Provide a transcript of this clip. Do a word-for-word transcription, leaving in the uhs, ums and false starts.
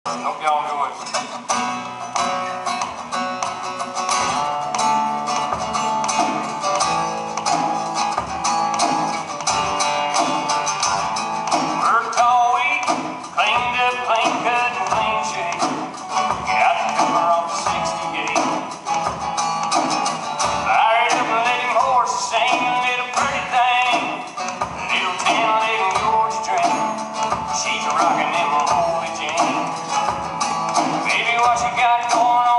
Hope y'all enjoy it. Worked all week, cleaned up, clean cut, and clean shave. Got the cover off the sixty-eight. Fired up a little horse, sang a little pretty thing. Little ten-legged George train. She's rocking them holy Jane. Baby, what you got going on?